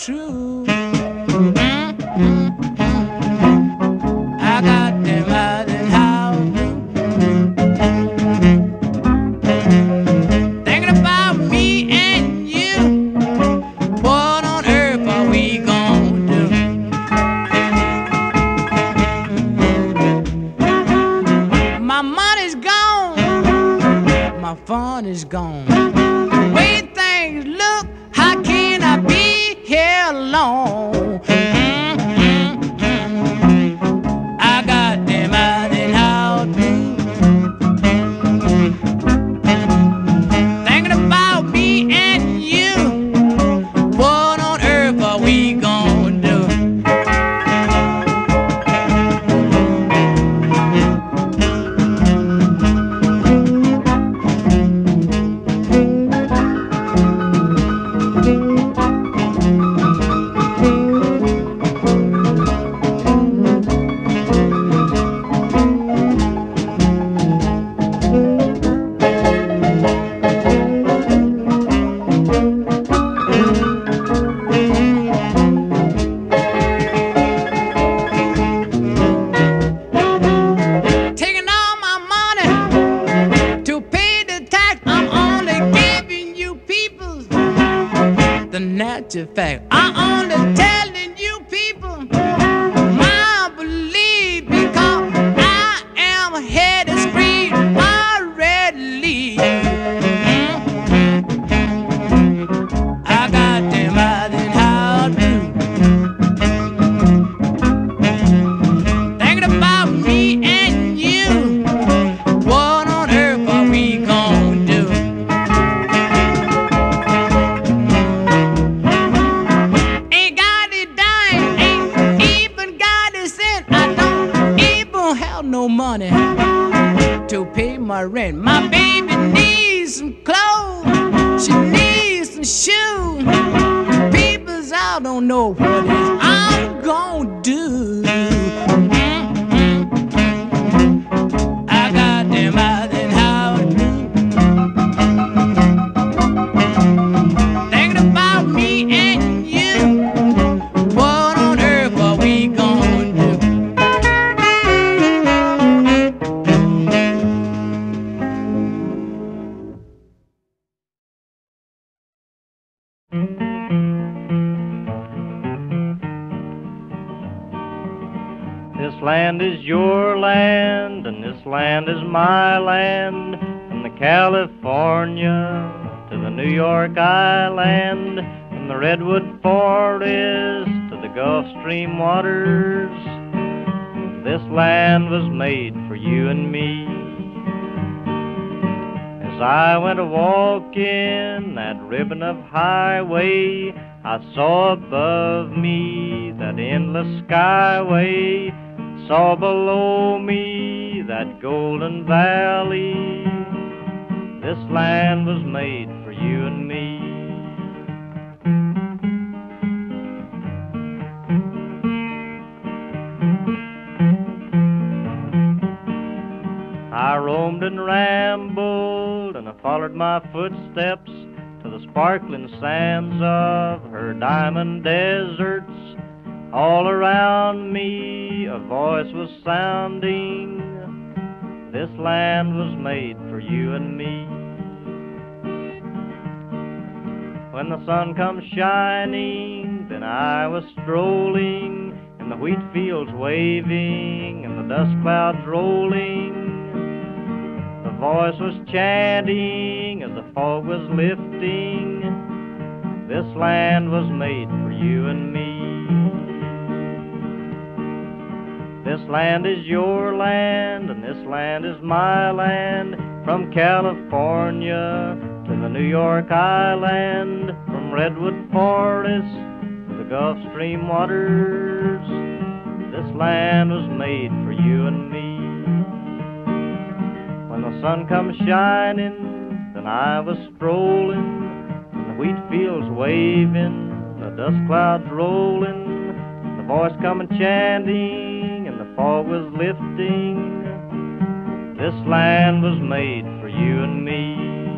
true. I got them Eisenhower thinking about me and you. What on earth are we gonna do? My money's gone, my fun is gone. The way things look, how can I be here alone? I got them Eisenhower blues, thinking about me and you. What on earth are we gonna do? Taking all my money to pay the tax. I'm only giving you people the natural fact. I'm only telling you people my belief, because I am headed straight already. I got them Eisenhower blues, thinking about me and you. What on earth are we gonna do? Ain't got a dime, ain't even got a cent. I don't even have no money to pay my rent. My baby needs some clothes, she needs some shoes. People's I don't know what is I'm gonna do. I got them Eisenhower blues, thinking about me and you. What on earth are we gonna do? This land is your land, and this land is my land. From the California to the New York Island, from the Redwood Forest to the Gulf Stream waters, this land was made for you and me. As I went a-walking that ribbon of highway, I saw above me that endless skyway, saw below me that golden valley. This land was made for you and me. I roamed and rambled, and I followed my footsteps to the sparkling sands of her diamond deserts. All around me a voice was sounding, this land was made for you and me. When the sun comes shining, then I was strolling, and the wheat fields waving, and the dust clouds rolling. The voice was chanting as the fog was lifting, this land was made for you and me. This land is your land, and this land is my land. From California to the New York Island, from Redwood Forest to the Gulf Stream waters, this land was made for you and me. When the sun comes shining, then I was strolling, and the wheat fields waving, the dust clouds rolling, the voice coming chanting, and the fog was lifting. This land was made for you and me.